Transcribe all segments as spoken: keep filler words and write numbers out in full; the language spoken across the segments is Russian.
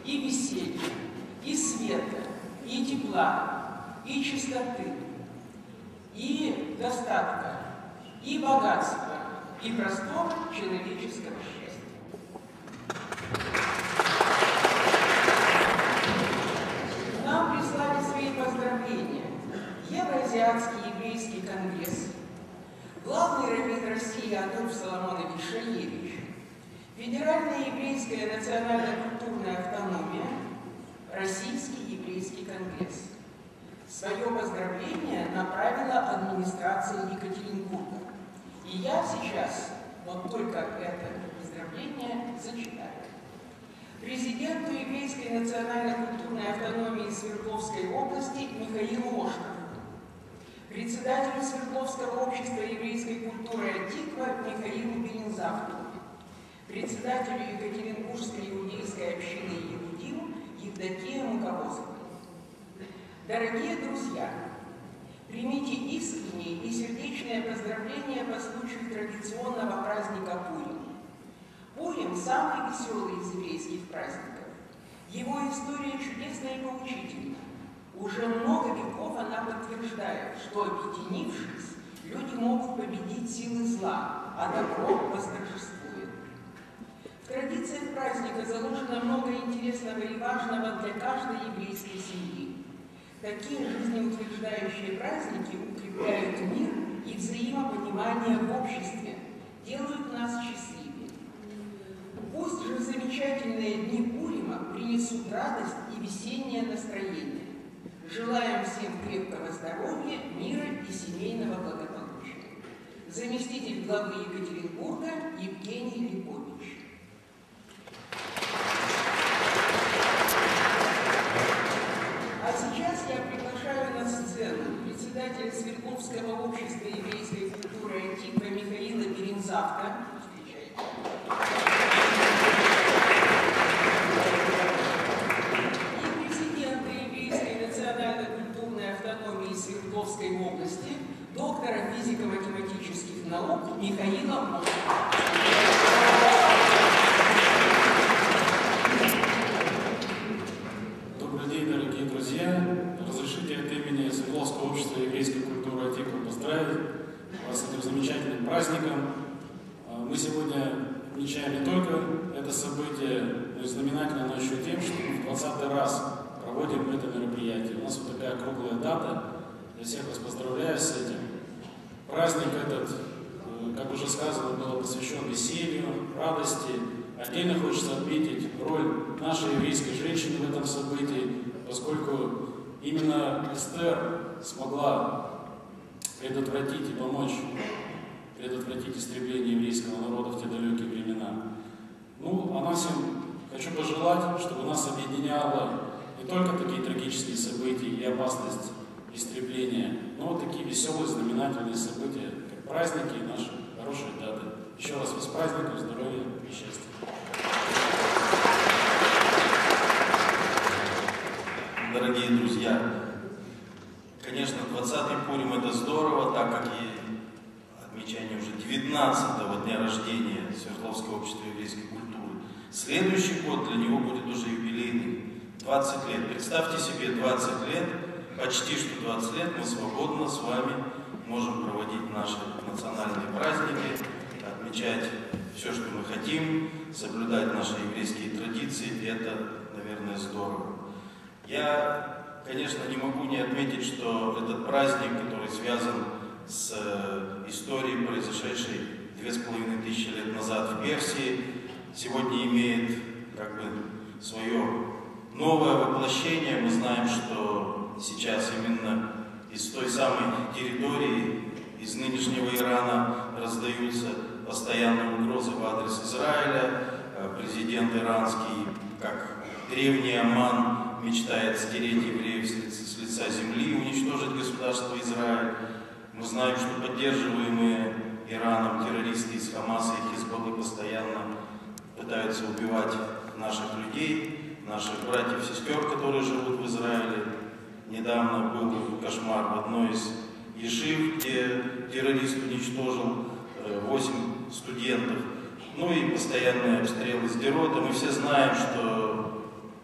и веселья, и света, и тепла, и чистоты, и достатка, и богатства, и простого человеческого счастья. Нам прислали свои поздравления Евроазиатский еврейский конгресс, главный раввин России Адольф Соломонович Шаевич, Федеральная еврейская национально-культурная автономия, Российский еврейский конгресс. Свое поздравление направила администрация Екатеринбурга. И я сейчас вот только это поздравление зачитаю. Президенту Еврейской национально-культурной автономии Свердловской области Михаилу Ошкову, председателю Свердловского общества еврейской культуры «Антиква» Михаилу Берензавту, председателю Екатеринбургской иудейской общины «Иудим» Евдокии Муковозовой. Дорогие друзья, примите искренние и сердечные поздравления по случаю традиционного праздника Пурим. Пурим – самый веселый из еврейских праздников. Его история чудесна и поучительна. Уже много веков она подтверждает, что, объединившись, люди могут победить силы зла, а добро восторжествует. В традициях праздника заложено много интересного и важного для каждой еврейской семьи. Такие жизнеутверждающие праздники укрепляют мир и взаимопонимание в обществе, делают нас счастливее. Пусть же замечательные дни Пурима принесут радость и весеннее настроение. Желаем всем крепкого здоровья, мира и семейного благополучия. Заместитель главы Екатеринбурга Евгений Липович. А сейчас я приглашаю на сцену председателя Свердловского общества еврейской культуры «Антиква» Михаила Берензавта. Встречайте. И президента Еврейской национально-культурной автономии Свердловской области, доктора физико-математических наук Михаила Мошкова. Добрый день, дорогие друзья! Разрешите от имени Свердловского общества еврейской культуры «Антиква» поздравить вас с этим замечательным праздником. Мы сегодня отмечаем не только это событие, но и знаменательно, но еще тем, что мы в двадцатый раз проводим это мероприятие. У нас вот такая круглая дата. Я всех вас поздравляю с этим. Праздник этот, как уже сказано, был посвящен веселью, радости. Отдельно хочется отметить роль нашей еврейской женщины в этом событии, поскольку именно Эстер смогла предотвратить и помочь предотвратить истребление еврейского народа в те далекие времена. Ну, а нам всем хочу пожелать, чтобы нас объединяло не только такие трагические события и опасность истребления, но вот такие веселые, знаменательные события, как праздники и наши хорошие даты. Еще раз вас с праздником, здоровья и счастья. Дорогие друзья, конечно, двадцатый Пурим это здорово, так как и отмечание уже девятнадцатого дня рождения Свердловского общества еврейской культуры. Следующий год для него будет уже юбилейный, двадцать лет. Представьте себе, двадцать лет, почти что двадцать лет мы свободно с вами можем проводить наши национальные праздники, отмечать все, что мы хотим, соблюдать наши еврейские традиции, и это, наверное, здорово. Я, конечно, не могу не отметить, что этот праздник, который связан с историей, произошедшей две с половиной тысячи лет назад в Персии, сегодня имеет как бы свое новое воплощение. Мы знаем, что сейчас именно из той самой территории, из нынешнего Ирана раздаются постоянные угрозы в адрес Израиля. Президент иранский, как древний Оман, мечтает стереть евреев с лица земли и уничтожить государство Израиль. Мы знаем, что поддерживаемые Ираном террористы из Хамаса и Хизбаллы постоянно пытаются убивать наших людей, наших братьев и сестер, которые живут в Израиле. Недавно был кошмар в одной из ешив, где террорист уничтожил восемь студентов. Ну и постоянные обстрелы Сдерота. Мы все знаем, что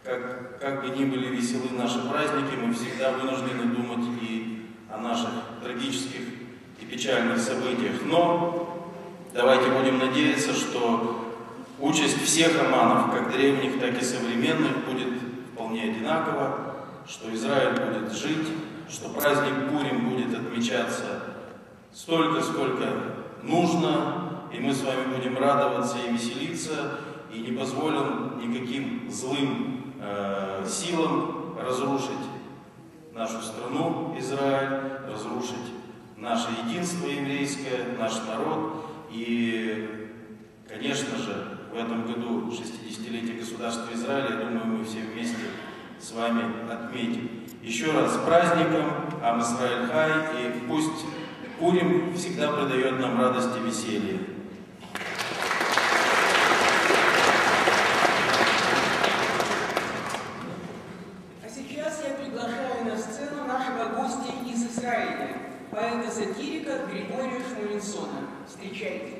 как, как бы ни были веселы наши праздники, мы всегда вынуждены думать и о наших трагических и печальных событиях. Но давайте будем надеяться, что участь всех оманов, как древних, так и современных, будет вполне одинакова, что Израиль будет жить, что праздник Пурим будет отмечаться столько, сколько нужно, и мы с вами будем радоваться и веселиться, и не позволим никаким злым э, силам разрушить нашу страну, Израиль, разрушить наше единство еврейское, наш народ. И, конечно же, в этом году шестидесятилетие государства Израиля, я думаю, мы все вместе с вами отметим. Еще раз с праздником, Ам Исраэль Хай, и пусть Пурим всегда придает нам радость и веселье. А сейчас я приглашаю на сцену нашего гостя из Израиля, поэта-сатирика Григория Шмулинсона. Встречайте.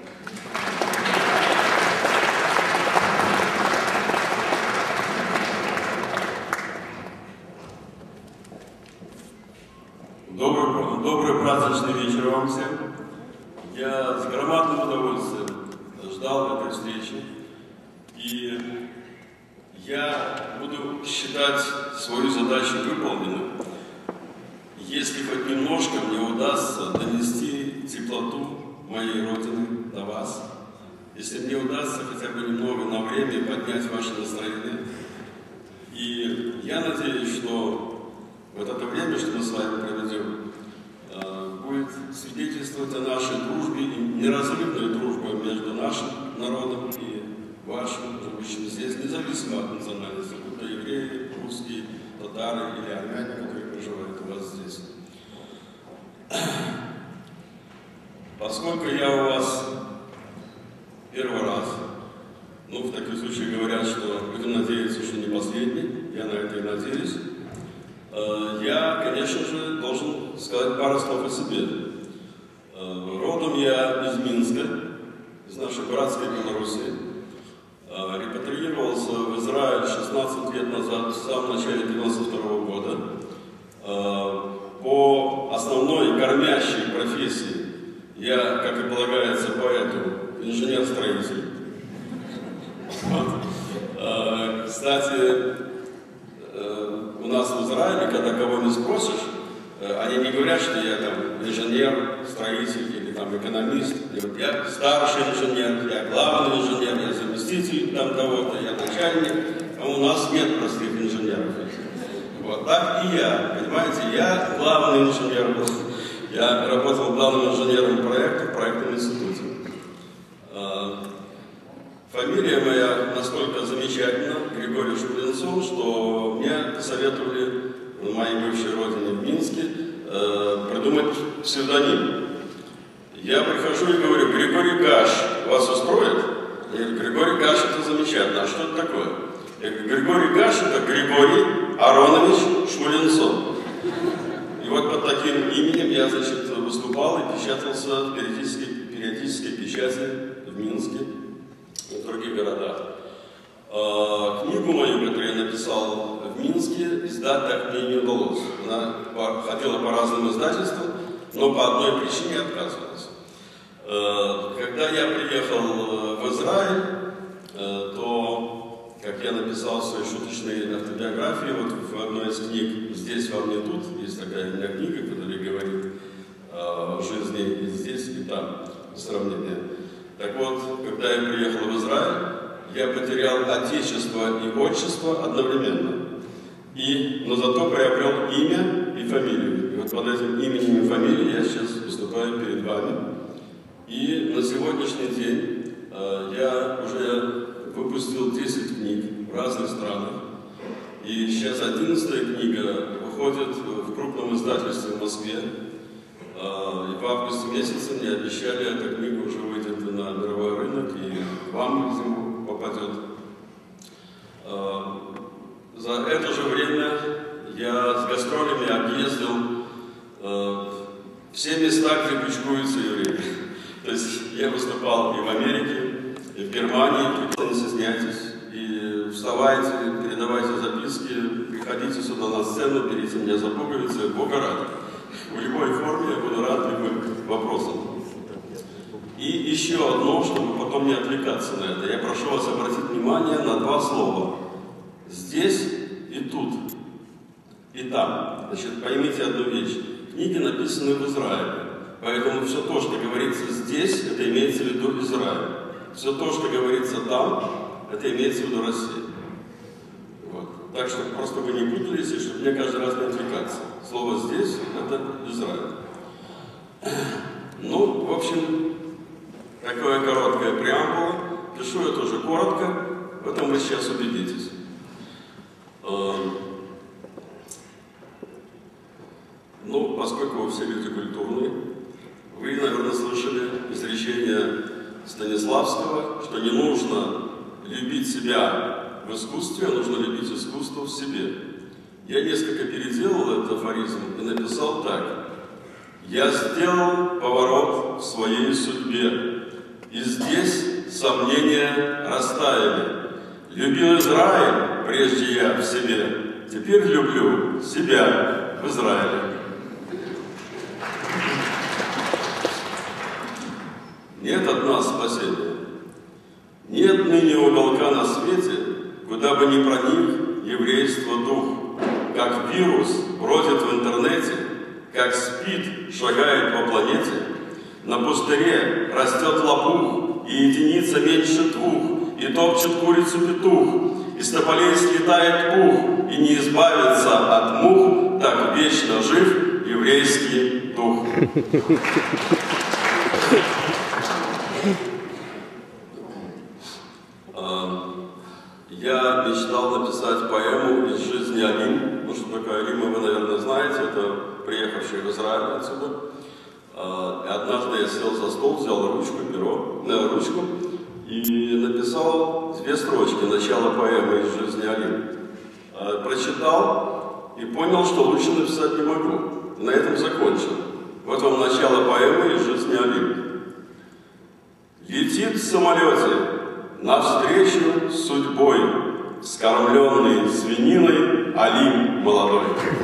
Добрый, добрый праздничный вечер вам всем. Я с громадным удовольствием ждал этой встречи. И я буду считать свою задачу выполненной, если хоть немножко мне удастся донести теплоту моей Родины до вас, если мне удастся хотя бы немного на время поднять ваше настроение. И я надеюсь, что вот это время, что мы с вами проведем, будет свидетельствовать о нашей дружбе, и неразрывной дружбе между нашим народом и вашим, живущим здесь, независимо от национальности, будь то евреи, русские, татары или армяне, которые проживают у вас здесь. Поскольку я у вас первый раз, ну, в таких случаях говорят, что будем надеяться, что не последний, я на это и надеюсь, я, конечно же, должен сказать пару слов о себе. Родом я из Минска, из нашей братской Белоруссии. Репатриировался в Израиль шестнадцать лет назад, в самом начале девяносто второго года. По основной кормящей профессии я, как и полагается поэту, инженер-строитель. Вот. Кстати, у нас в Израиле, когда кого-нибудь спросишь, они не говорят, что я там инженер, строитель или там экономист. Я старший инженер, я главный инженер, я заместитель там того-то, я начальник. А у нас нет простых инженеров. Вот так и я, понимаете, я главный инженер был. Я работал главным инженером проекта в проектном институте. Фамилия моя настолько замечательна, Григорий Шмулинсон, что мне посоветовали на моей бывшей родине в Минске э, придумать псевдоним. Я прихожу и говорю: Григорий Гаш вас устроит? Я говорю: Григорий Гаш — это замечательно. А что это такое? Я говорю: Григорий Гаш — это Григорий Аронович Шмулинсон. И вот под таким именем я, значит, выступал и печатался в периодической, периодической печати в Минске и в других городах. А, книгу мою, которую я написал в Минске, издать так мне не удалось. Она ходила по разным издательствам, но по одной причине отказывалась. А, когда я приехал в Израиль, а, то, как я написал в своей шуточной автобиографии, вот в одной из книг «Здесь вам не тут», есть такая у меня книга, которая говорит о жизни и здесь, и там, сравнение. Так вот, когда я приехал в Израиль, я потерял отечество и отчество одновременно. И, но зато приобрел имя и фамилию. И вот под этим именем и фамилией я сейчас выступаю перед вами. И на сегодняшний день э, я уже выпустил десять книг в разных странах. И сейчас одиннадцатая книга выходит в крупном издательстве в Москве. И в августе месяце мне обещали, эта книга уже выйдет на мировой рынок и к вам, видимо, попадет. За это же время я с гастролями объездил все места, где кучкуются евреи. То есть я выступал и в Америке, и в Германии, не стесняйтесь, и вставайте, передавайте записки, приходите сюда на сцену, берите меня за пуговицы, Бога ради. В любой форме я буду рад любым вопросам. И еще одно, чтобы потом не отвлекаться на это. Я прошу вас обратить внимание на два слова. Здесь и тут. И там. Значит, поймите одну вещь. Книги написаны в Израиле. Поэтому все то, что говорится здесь, это имеется в виду Израиль. Все то, что говорится там, это имеется в виду Россия. Вот. Так что просто вы не путались, и чтобы мне каждый раз не отвлекаться. Слово «здесь» — это Израиль. Ну, в общем, такая короткая преамбула. Пишу я тоже коротко, в этом вы сейчас убедитесь. Ну, поскольку вы все люди культурные, вы, наверное, слышали изречение Станиславского, что не нужно любить себя в искусстве, а нужно любить искусство в себе. Я несколько переделал этот афоризм и написал так. «Я сделал поворот в своей судьбе, и здесь сомнения растаяли. Любил Израиль, прежде я в себе, теперь люблю себя в Израиле». Нет от нас спасения. Нет ныне уголка на свете, куда бы ни проник еврейство дух. Как вирус бродит в интернете, как спид шагает по планете, на пустыре растет лопух, и единица меньше двух, и топчет курицу петух, из тополей слетает пух, и не избавится от мух, так вечно жив еврейский дух. Я мечтал написать поэму из жизни Алим. Ну, что такое Алима, вы, наверное, знаете. Это приехавший в Израиль отсюда. И однажды я сел за стол, взял ручку, перо, э, ручку и написал две строчки начала поэмы из жизни Алим. Прочитал и понял, что лучше написать не могу. На этом закончил. Вот вам начало поэмы из жизни Алим. Летит в самолете навстречу с судьбой, скормленный свининой Алим молодой.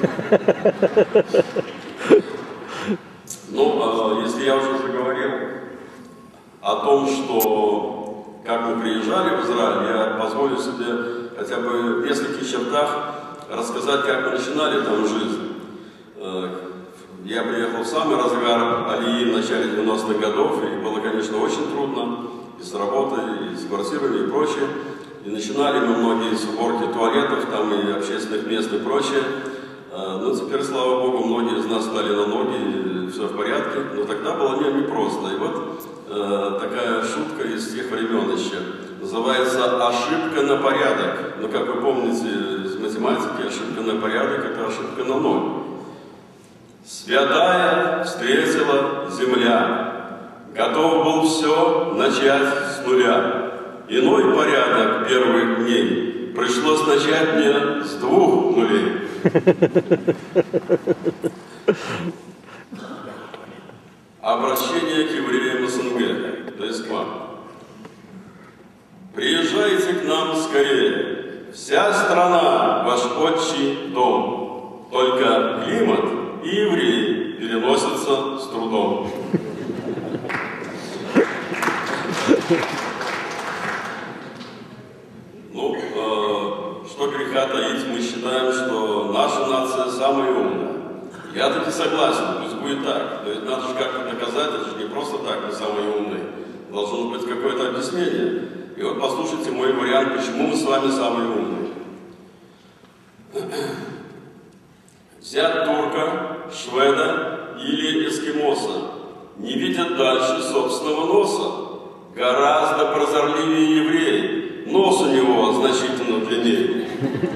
Ну, если я уже заговорил о том, что как мы приезжали в Израиль, я позволю себе хотя бы в нескольких чертах рассказать, как мы начинали там жизнь. Я приехал в самый разгар Алии в начале девяностых годов, и было, конечно, очень трудно и с работой, и с квартирами, и прочее. И начинали мы многие с уборки туалетов, там и общественных мест, и прочее. Но теперь, слава Богу, многие из нас стали на ноги, и все в порядке. Но тогда было не, непросто. И вот э, такая шутка из тех времен еще. Называется «ошибка на порядок». Ну, как вы помните из математики, ошибка на порядок – это ошибка на ноль. Святая встретила земля, готов был все начать с нуля. Иной порядок первых дней пришлось начать мне с двух нулей. Обращение к евреям СНГ, то есть к вам. Приезжайте к нам скорее, вся страна ваш отчий дом, только климат и евреи переносятся с трудом. Ну, э, что греха таить, мы считаем, что наша нация самая умная. Я таки согласен, пусть будет так. Но ведь надо же как-то доказать, это же не просто так, мы самые умные. Должно быть какое-то объяснение. И вот послушайте мой вариант, почему мы с вами самые умные. Взять турка, шведа или эскимоса не видят дальше собственного носа. Гораздо прозорливее евреи. Нос у него значительно длиннее.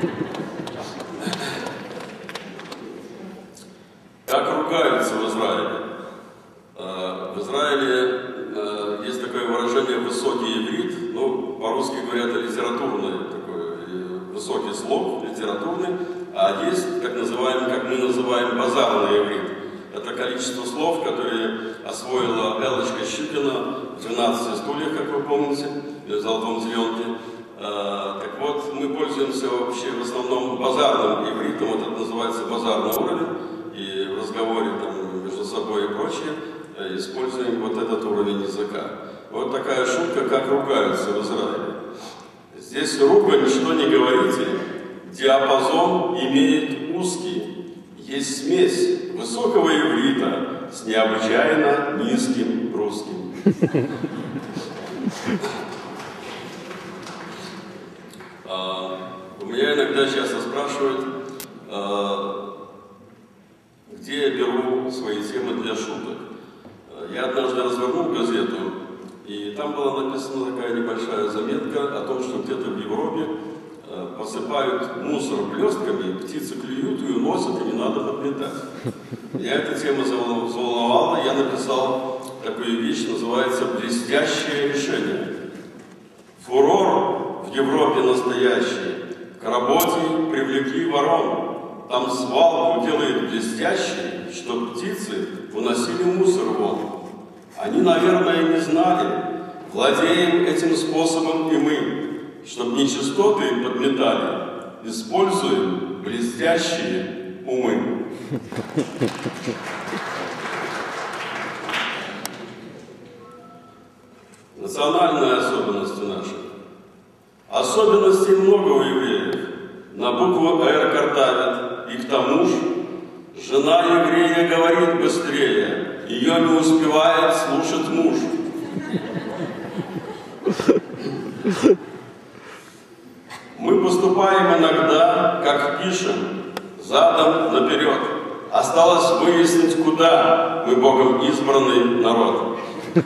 Как ругаются в Израиле? В Израиле есть такое выражение «высокий иврит». Ну, по-русски говорят, это литературный такой высокий слог, литературный. А есть, как, называем, как мы называем, базарный иврит. Это количество слов, которые освоила Эллочка Щукина в «двенадцати стульях», как вы помните, или в «Золотом теленке». Так вот, мы пользуемся вообще в основном базарным ивритом, вот это называется базарный уровень, и в разговоре там, между собой и прочее используем вот этот уровень языка. Вот такая шутка, как ругаются в Израиле. Здесь ругань, что не говорите, диапазон имеет узкий, есть смесь высокого иврита с необычайно низким русским. У меня иногда часто спрашивают, где я беру свои темы для шуток. Я однажды развернул газету, и там была написана такая небольшая заметка о том, что где-то в Европе посыпают мусор блестками, птицы клюют и уносят, и не надо подметать. Меня эта тема заволновала, я написал такую вещь, называется «Блестящее решение». Фурор в Европе настоящий. К работе привлекли ворон. Там свалку делает блестящий, что птицы уносили мусор вон. Они, наверное, не знали. Владеем этим способом и мы. Чтоб нечистоты подметали, используем блестящие умы. Национальные особенности наши. Особенностей много у евреев. На букву «Р» картавят, и к тому же жена еврея говорит быстрее, ее не успевает слушать муж. Мы поступаем иногда, как пишем, задом наперед. Осталось выяснить, куда мы Богом избранный народ.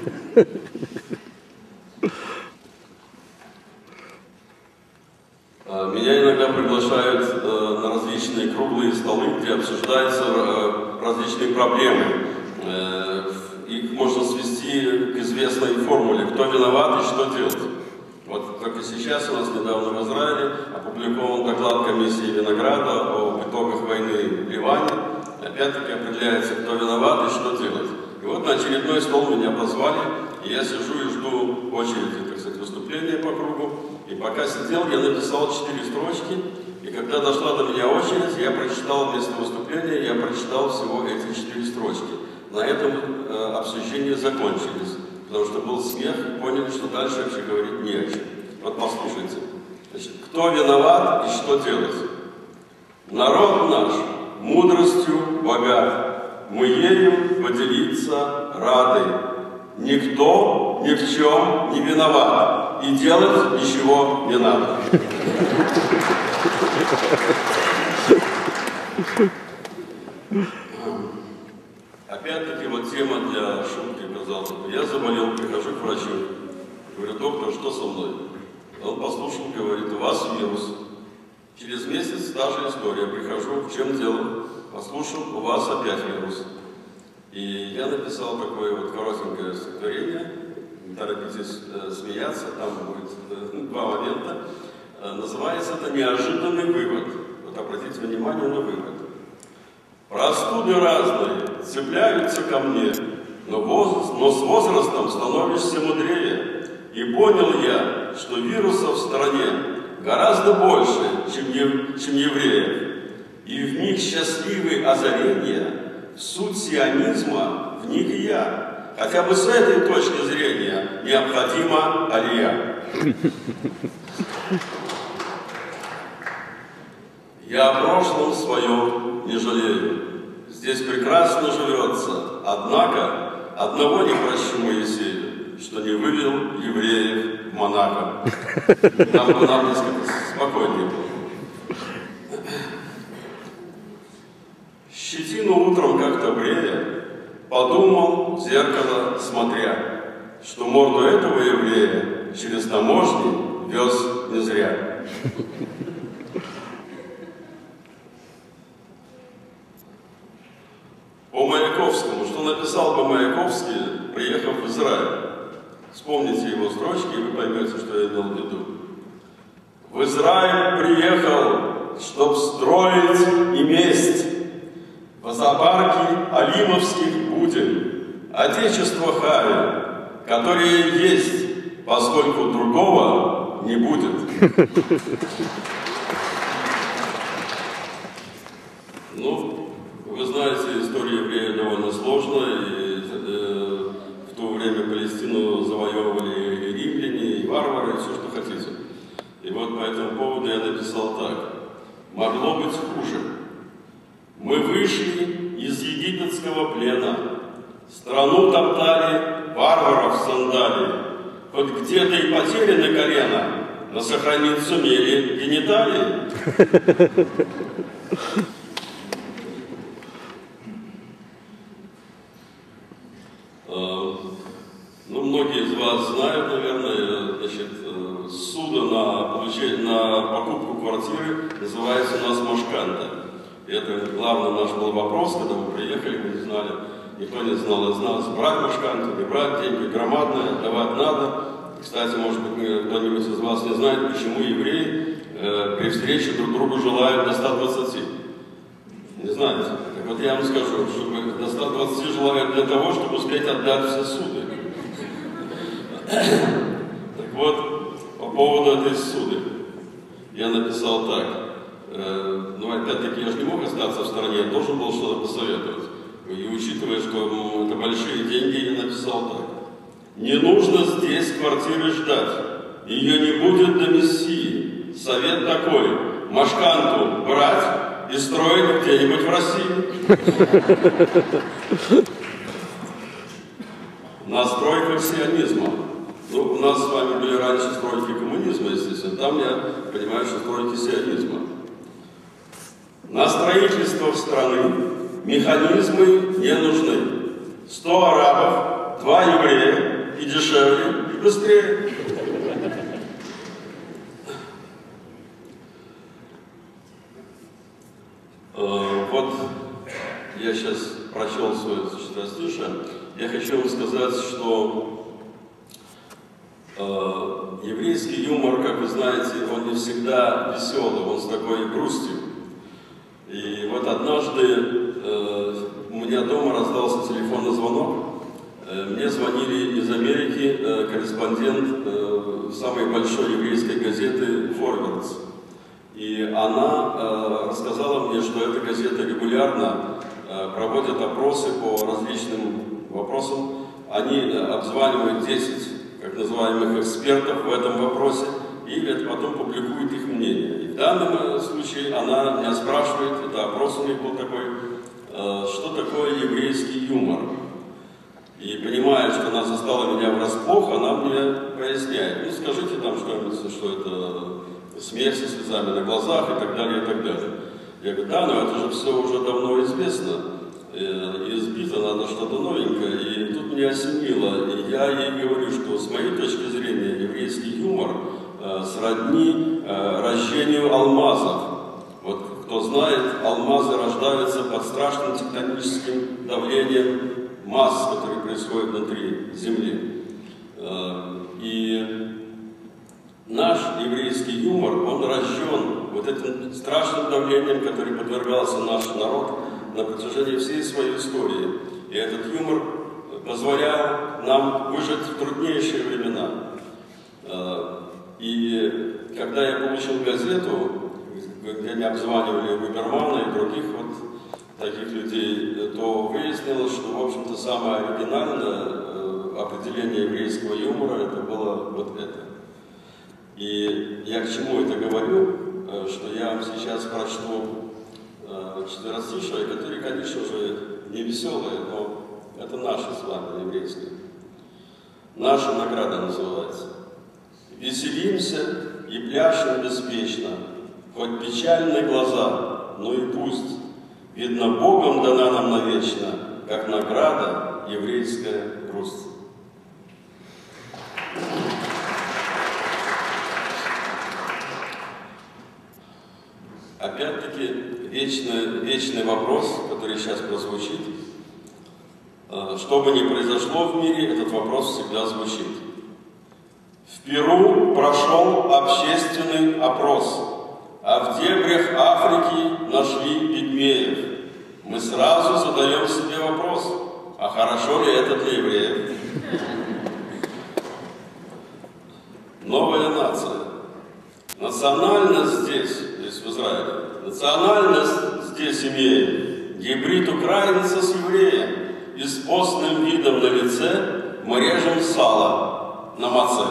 Меня иногда приглашают э, на различные круглые столы, где обсуждаются э, различные проблемы. Э, их можно свести к известной формуле, кто виноват и что делать. Вот только сейчас у нас недавно в Израиле опубликован доклад комиссии Винограда об итогах войны в Ливане. Опять-таки определяется, кто виноват и что делать. И вот на очередной стол меня позвали, и я сижу и жду очереди, так сказать, выступления по кругу. И пока сидел, я написал четыре строчки, и когда дошла до меня очередь, я прочитал вместо выступления, я прочитал всего эти четыре строчки. На этом э, обсуждения закончились, потому что был смех, и поняли, что дальше вообще говорить не о чем. Вот послушайте. Значит, кто виноват и что делать? Народ наш мудростью богат, мы ею поделиться рады. Никто ни в чем не виноват, и делать ничего не надо. Опять-таки вот тема для шутки, казалось бы. Я заболел, прихожу к врачу. Говорю, доктор, что со мной? Он послушал, говорит, у вас вирус. Через месяц та же история. Прихожу, в чем дело? Послушал, у вас опять вирус. И я написал такое вот коротенькое стихотворение. Не торопитесь э, смеяться, там будет э, два момента. Э, называется это «Неожиданный вывод». Вот обратите внимание на вывод. Простуды разные цепляются ко мне, но, воз, но с возрастом становишься мудрее. И понял я, что вирусов в стране гораздо больше, чем, ев, чем евреев. И в них счастливые озарения, в суть сионизма вник и я. Хотя бы с этой точки зрения необходима алия. Я о прошлом своем не жалею. Здесь прекрасно живется. Однако одного не прощу Моисею, что не вывел евреев в Монако. Там бы нам несколько спокойнее было. Щетину утром как-то брея, подумал в зеркало смотря, что морду этого еврея через таможни вез не зря. По Маяковскому, что написал бы Маяковский, приехав в Израиль? Вспомните его строчки, и вы поймете, что я имел в виду. В Израиль приехал, чтоб строить и месть. В зоопарке Алимовских будем, Отечество Хави, которые есть, поскольку другого не будет. Ну, вы знаете, история евреев довольно сложная, и э, в то время Палестину завоевывали и римляне, и варвары, и все, что хотите. И вот по этому поводу я написал так. Могло быть хуже. Мы вышли из египетского плена, страну топтали, варваров сандали, хоть где-то и потеряны колено, но сохранить сумели гениталии. Ну, многие из вас знают, наверное, значит, ссуда на, получение, на покупку квартиры называется у нас машканта. И это главный наш был вопрос, когда мы приехали, мы не знали, никто не знал из нас, брать машканту, не брать, деньги громадные, отдавать надо. Кстати, может быть, кто-нибудь из вас не знает, почему евреи э, при встрече друг другу желают до ста двадцати. Не знаете? Так вот я вам скажу, что до ста двадцати желают для того, чтобы успеть отдать все суды. Так вот, по поводу этой суды, я написал так. Э, ну, опять-таки, я же не мог остаться в стороне, я должен был что-то посоветовать. И учитывая, что ну, это большие деньги, я написал так. Не нужно здесь квартиры ждать. Ее не будет до Мессии. Совет такой. Машканту брать и строить где-нибудь в России. На стройках сионизма. Ну, у нас с вами были раньше стройки коммунизма, естественно. Там я понимаю, что стройки сионизма. На строительство страны механизмы не нужны. Сто арабов, два еврея, и дешевле, и быстрее. Вот я сейчас прочел свое четверостишее. Я хочу вам сказать, что э, еврейский юмор, как вы знаете, он не всегда веселый, он с такой грустью. И вот однажды э, у меня дома раздался телефонный звонок. Э, мне звонили из Америки э, корреспондент э, самой большой еврейской газеты «Форвардс». И она э, рассказала мне, что эта газета регулярно э, проводит опросы по различным вопросам. Они обзванивают десять, как называемых, экспертов в этом вопросе и потом публикуют их мнение. И в данном случае она меня спрашивает, это опрос у них был такой, э, что такое еврейский юмор. И понимая, что она застала меня врасплох, она мне поясняет. Ну, скажите нам что-нибудь, что это смех со слезами на глазах и так далее, и так далее. Я говорю, да, но это же все уже давно известно. И сбито надо что-то новенькое. И тут меня осенило. И я ей говорю, что с моей точки зрения еврейский юмор э, сродни э, рождению алмазов. Вот кто знает, алмазы рождаются под страшным тектоническим давлением масс, которые происходят внутри Земли. Э, и наш еврейский юмор, он рожден вот этим страшным давлением, которым подвергался наш народ на протяжении всей своей истории. И этот юмор позволял нам выжить в труднейшие времена. И когда я получил газету, где они обзванивали Губермана и других вот таких людей, то выяснилось, что, в общем-то, самое оригинальное определение еврейского юмора это было вот это. И я к чему это говорю, что я вам сейчас прочту четверостишие, которые, конечно же, не веселые, но это наши с вами еврейские. Наша награда называется. Веселимся и пляшем беспечно, хоть печальные глаза, но и пусть. Видно, Богом дана нам навечно, как награда еврейская грусть. Опять-таки, вечный, вечный вопрос, который сейчас прозвучит. Что бы ни произошло в мире, этот вопрос всегда звучит. В Перу прошел общественный опрос, а в дебрях Африки нашли пигмеев. Мы сразу задаем себе вопрос, а хорошо ли это для евреев? Новая нация. национальность здесь, здесь в Израиле, национальность здесь имеем гибрид украинца с евреем, и с постным видом на лице мы режем сало на маце.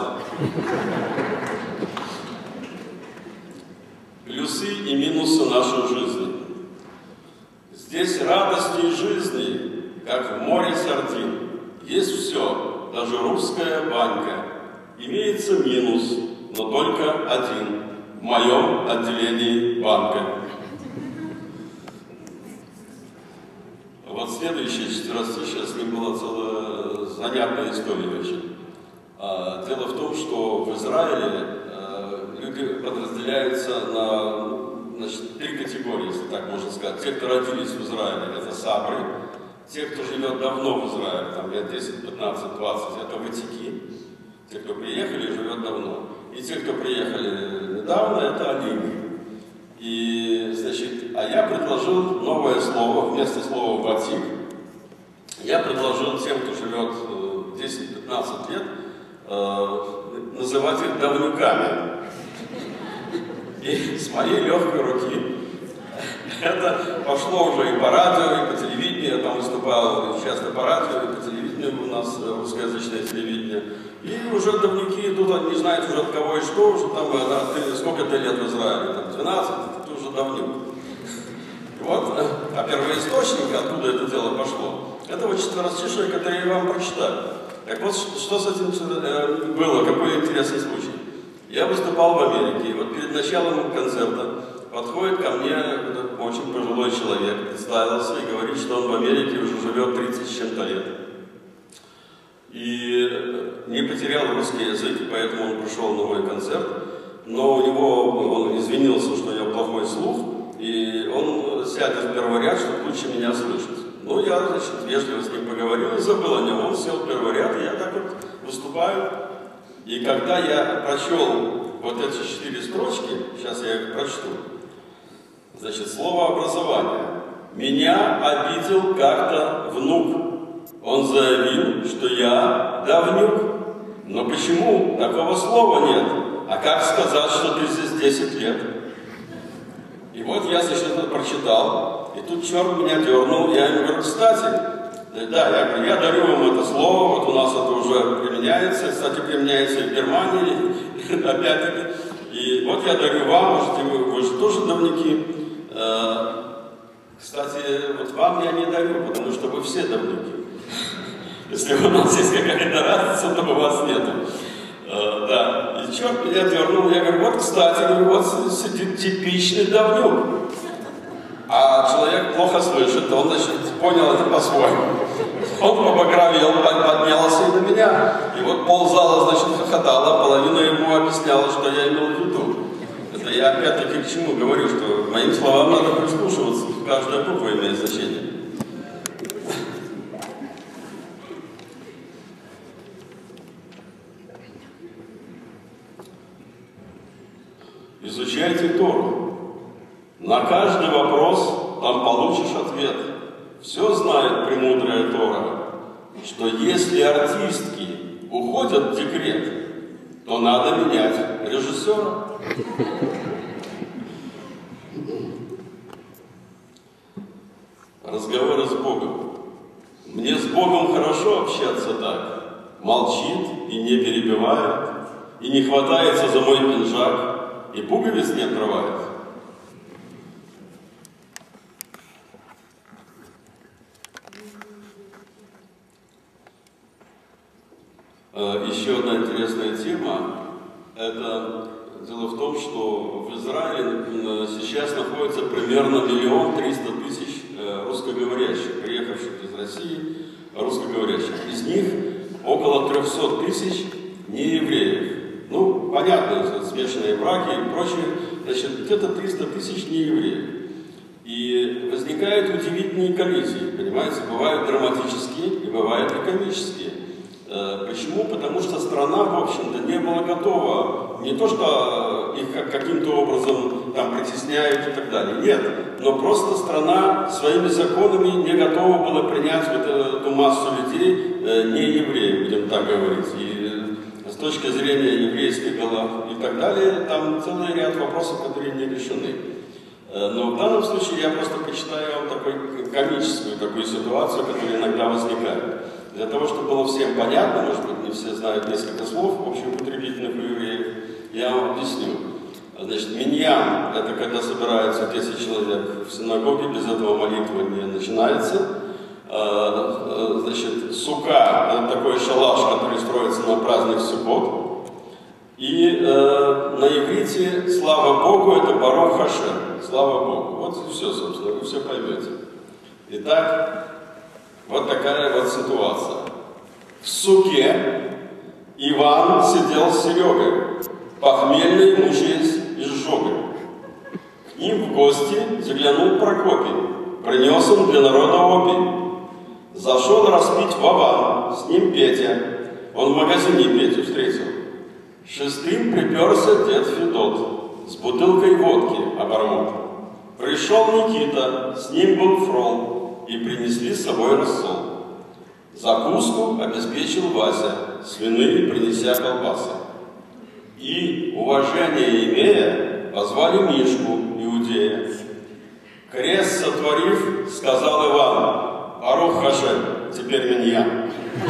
Плюсы и минусы нашей жизни. Здесь радости жизни, как в море сардин. Есть все, даже русская банька. Имеется минус, но только один. В моем отделении банка. Вот следующее четверостишее, с ним была целая занятная история очень. Дело в том, что в Израиле люди подразделяются на, значит, три категории, если так можно сказать. Те, кто родились в Израиле, это сабры. Те, кто живет давно в Израиле, там лет десять, пятнадцать, двадцать, это ватики. Те, кто приехали и живет давно. И те, кто приехали недавно, это алимы. И, значит, а я предложил новое слово, вместо слова «ватик», я предложил тем, кто живет десять-пятнадцать лет, называть их давнюками. И с моей легкой руки это пошло уже и по радио, и по телевидению. Я там выступал часто по радио, и по телевидению, у нас русскоязычное телевидение. И уже давнюки идут, они не знают уже от кого и что, уже там, ты, сколько ты лет в Израиле, там двенадцать, ты уже давнюк. И вот, а первоисточник, откуда это дело пошло, это вот четверостишие, которое я вам прочитаю. Так вот, что с этим было, какой интересный случай. Я выступал в Америке, и вот перед началом концерта подходит ко мне очень пожилой человек, представился и говорит, что он в Америке уже живет тридцать с чем-то лет. И не потерял русский язык, поэтому он пришел на мой концерт, но у него, он извинился, что у него плохой слух, и он сядет в первый ряд, чтобы лучше меня слышать. Ну, я, значит, вежливо с ним поговорил и забыл о нем. Он сел в первый ряд, и я так вот выступаю. И когда я прочел вот эти четыре строчки, сейчас я их прочту, значит, слово «образование». Меня обидел как-то внук. Он заявил, что я давнюк. Но почему такого слова нет? А как сказать, что ты здесь десять лет? И вот я, значит, это прочитал, и тут черт меня дернул, я ему говорю, кстати, да, я говорю, я дарю вам это слово, вот у нас это уже применяется, кстати, применяется и в Германии, опять-таки, и вот я дарю вам, можете вы, вы же тоже давники. Кстати, вот вам я не дарю, потому что вы все давники. Если у нас есть какая-то разница, то у вас нету. Uh, да, и черт меня дернул, я говорю, вот, кстати, говорю, вот сидит типичный давнюк. А человек плохо слышит, он, значит, понял это по-своему. Он побагровел, поднялся и на меня. И вот ползала, значит, хохотала, половина ему объясняла, что я имел в виду. Это я опять-таки к чему говорю, что моим словам надо прислушиваться, каждая буква имеет значение. Изучайте Тору. На каждый вопрос там получишь ответ. Все знает премудрая Тора, что если артистки уходят в декрет, то надо менять режиссера. Разговоры с Богом. Мне с Богом хорошо общаться так. Молчит и не перебивает, и не хватается за мой пинжак, и пуговиц не отрывает. Еще одна интересная тема. Это дело в том, что в Израиле сейчас находится примерно миллион триста тысяч русскоговорящих, приехавших из России русскоговорящих. Из них около трехсот тысяч неевреев. Ну, понятно, смешанные браки и прочее, значит, где-то триста тысяч неевреев. И возникают удивительные коллизии, понимаете, бывают драматические и бывают и комические. Почему? Потому что страна, в общем-то, не была готова, не то, что их каким-то образом там притесняют и так далее, нет, но просто страна своими законами не готова была принять вот эту массу людей, не евреев, будем так говорить. И с точки зрения еврейских голов и так далее, там целый ряд вопросов, которые не решены. Но в данном случае я просто почитаю вам такую комическую такую ситуацию, которая иногда возникает. Для того, чтобы было всем понятно, может быть, не все знают несколько слов общеупотребительных у евреев, я вам объясню. Значит, миньян – это когда собираются десять человек в синагоге, без этого молитва не начинается. Значит, сука – это такой шалаш, который строится на праздник Суккот. И э, на иврите «Слава Богу» – это «Барух Хашем». Слава Богу. Вот и все, собственно, вы все поймете. Итак, вот такая вот ситуация. В суке Иван сидел с Серегой, похмельный, мучаясь изжогой. К ним в гости заглянул Прокопий, принес он для народа опий. Зашел распить Вован, с ним Петя, он в магазине Петю встретил. Шестым приперся дед Федот, с бутылкой водки обормот. Пришел Никита, с ним был Фрол, и принесли с собой рассол. Закуску обеспечил Вася, свиные принеся колбасы. И, уважение имея, позвали Мишку, иудея. Крест сотворив, сказал Иван: «Барух Хашем, теперь миньян».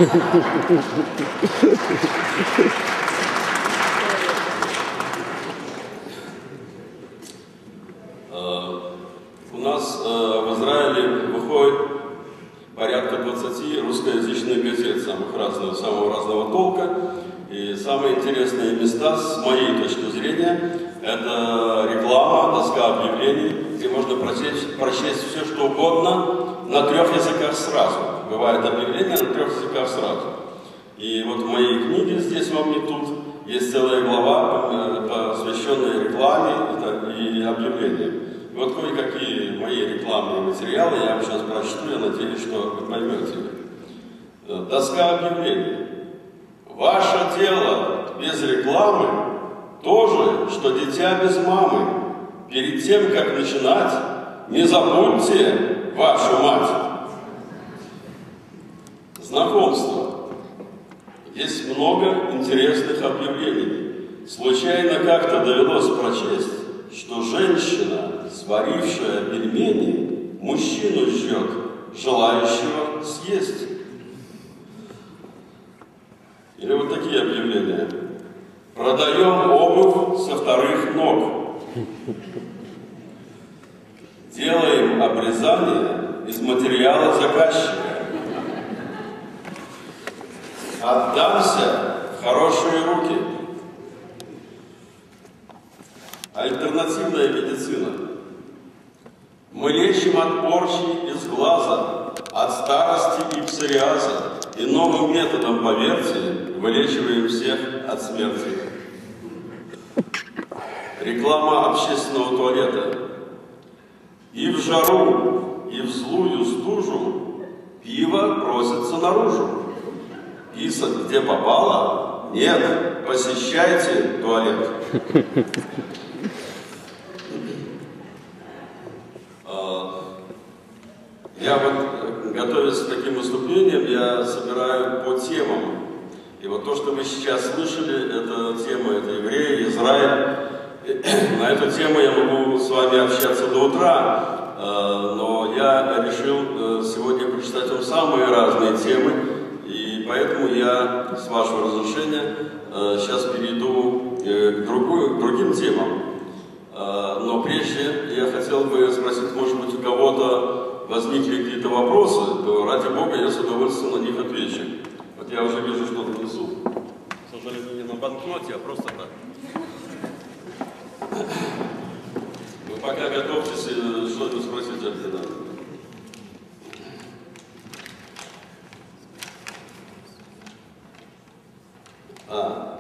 У нас в Израиле выходит порядка двадцати русскоязычных газет самых разных, самого разного толка. И самые интересные места, с моей точки зрения, это реклама, доска объявлений, где можно прочесть, прочесть все, что угодно на трех языках сразу. Бывает объявление на трех языках сразу. И вот в моей книге «Здесь вам не тут» есть целая глава, посвященная рекламе и объявлениям. И вот кое-какие мои рекламные материалы я вам сейчас прочту, я надеюсь, что вы поймете. Доска объявлений. Ваше дело без рекламы то же, что дитя без мамы. Перед тем, как начинать, не забудьте вашу мать. Знакомство. Есть много интересных объявлений. Случайно как-то довелось прочесть, что женщина, сварившая пельмени, мужчину ждет, желающего съесть. Или вот такие объявления. Продаем обувь со вторых ног. Делаем обрезание из материала заказчика. Отдамся в хорошие руки. Альтернативная медицина. Мы лечим от порчи из глаза, от старости и псориаза, и новым методом, поверьте, вылечиваем всех от смерти. Реклама общественного туалета. И в жару, и в злую стужу пиво просится наружу. Писать где попало? Нет, посещайте туалет. Я вот, готовясь к таким выступлениям, я собираю по темам. И вот то, что вы сейчас слышали, это тема, это евреи, Израиль. На эту тему я могу с вами общаться до утра, но я решил сегодня прочитать вам самые разные темы, и поэтому я, с вашего разрешения, сейчас перейду к, другую, к другим темам. Но прежде я хотел бы спросить, может быть, у кого-то возникли какие-то вопросы, то ради Бога я с удовольствием на них отвечу. Вот я уже вижу что-то внизу. К сожалению, не на банкноте, а просто так. Вы пока готовьтесь, что-нибудь спросить от меня. А,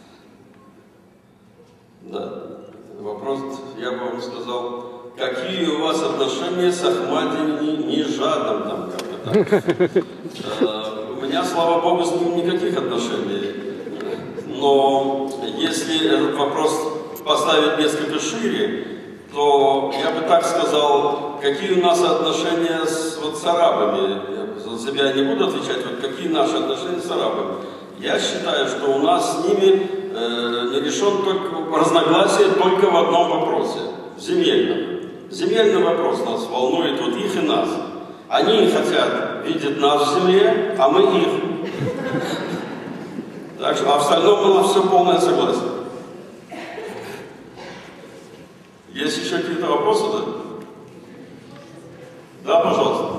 да, вопрос, я бы вам сказал, какие у вас отношения с Ахмадием Нижадом, там как-то так. У меня, слава Богу, с ним никаких отношений. Но если этот вопрос поставить несколько шире, то я бы так сказал, какие у нас отношения с, вот, с арабами. Я за себя не буду отвечать, вот какие наши отношения с арабами. Я считаю, что у нас с ними э, не решен только разногласие только в одном вопросе – земельном. Земельный вопрос нас волнует, вот их и нас. Они хотят видеть нас в земле, а мы их. Так что, а в остальном было все полное согласие. Есть еще какие-то вопросы, да? Да, пожалуйста.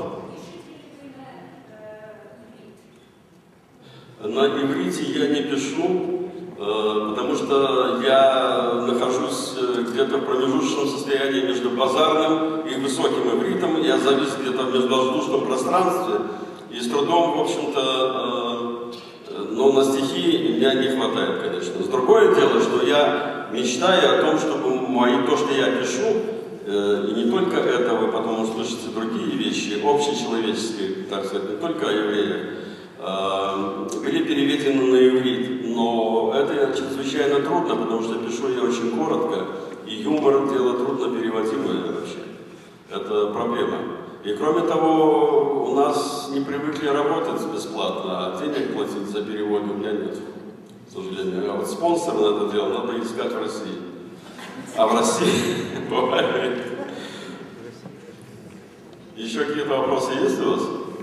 На иврите я не пишу, потому что я нахожусь где-то в промежуточном состоянии между базарным и высоким ивритом. Я завис где-то в межвоздушном пространстве и с трудом, в общем-то, но на стихи меня не хватает, конечно. С другое дело, что я мечтаю о том, чтобы мои, то, что я пишу, и не только это, вы потом услышите другие вещи, общечеловеческие, так сказать, не только о евреях, были переведены на иврит, но это чрезвычайно трудно, потому что пишу я очень коротко, и юмор – дело трудно переводимое вообще. Это проблема. И кроме того, у нас не привыкли работать бесплатно, а денег платить за перевод у меня нет, к сожалению. А вот спонсор на это дело надо искать в России. А в России бывает. Еще какие-то вопросы есть у вас?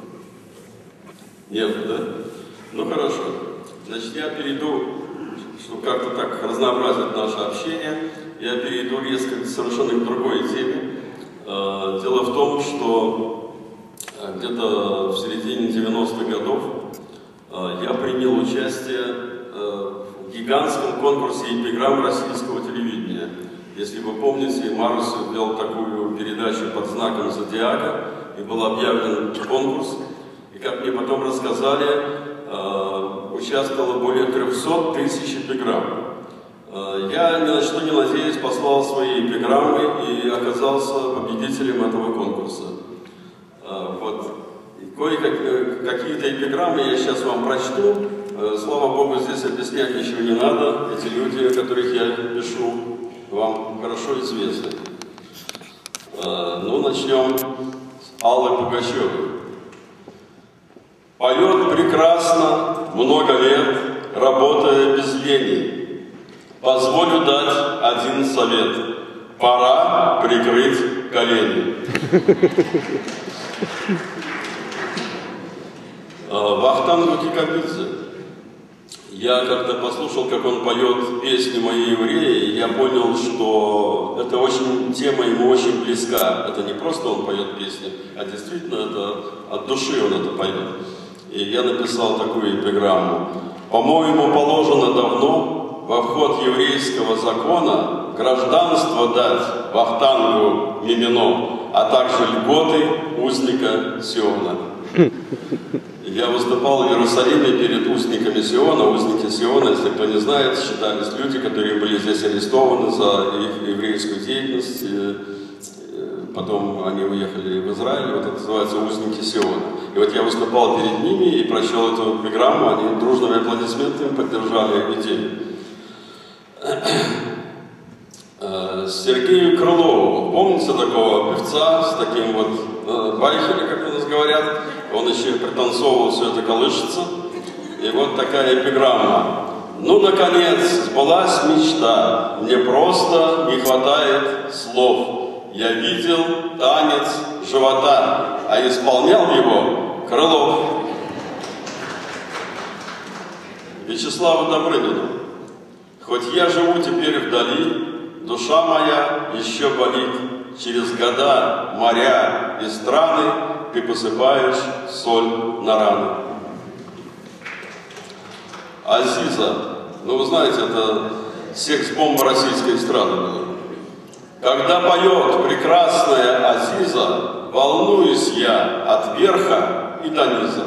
Нет, да? Ну хорошо. Значит, я перейду, чтобы как-то так разнообразить наше общение, я перейду резко совершенно к другой теме. Дело в том, что где-то в середине девяностых годов я принял участие в гигантском конкурсе эпиграмм российского телевидения. Если вы помните, Марусов вел такую передачу под знаком зодиака, и был объявлен конкурс. И как мне потом рассказали, участвовало более трёхсот тысяч эпиграмм. Я ни на что не надеясь послал свои эпиграммы и оказался победителем этого конкурса. Вот. Кое-какие-то эпиграммы я сейчас вам прочту. Слава Богу, здесь объяснять ничего не надо. Эти люди, о которых я пишу, вам хорошо известны. Ну, начнем с Аллы Пугачевой. Поет прекрасно, много лет, работая без лени. Позволю дать один совет. Пора прикрыть колени. Вахтангу Кикабидзе. Я как-то послушал, как он поет песни «Мои евреи», и я понял, что эта очень, тема ему очень близка. Это не просто он поет песни, а действительно это, от души он это поет. И я написал такую эпиграмму. По-моему, положено давно во вход еврейского закона гражданство дать Вахтангу Мимино, а также льготы узника Сиона. Я выступал в Иерусалиме перед узниками Сиона. Узники Сиона, если кто не знает, считались люди, которые были здесь арестованы за их еврейскую деятельность. Потом они уехали в Израиль, вот это называется узники Сиона. И вот я выступал перед ними и прочел эту эпиграмму, они дружными аплодисментами поддержали идею. Сергею Крылову, помните такого певца с таким вот байхером, как у нас говорят? Он еще пританцовывал, все это колышется. И вот такая эпиграмма. Ну, наконец, сбылась мечта, мне просто не хватает слов. Я видел танец живота, а исполнял его Крылов. Вячеславу Добрынину. Хоть я живу теперь вдали, душа моя еще болит. Через года, моря и страны ты посыпаешь соль на раны. Азиза. Ну, вы знаете, это секс-бомба российской эстрады была. Когда поет прекрасная Азиза, волнуюсь я от верха и до низа.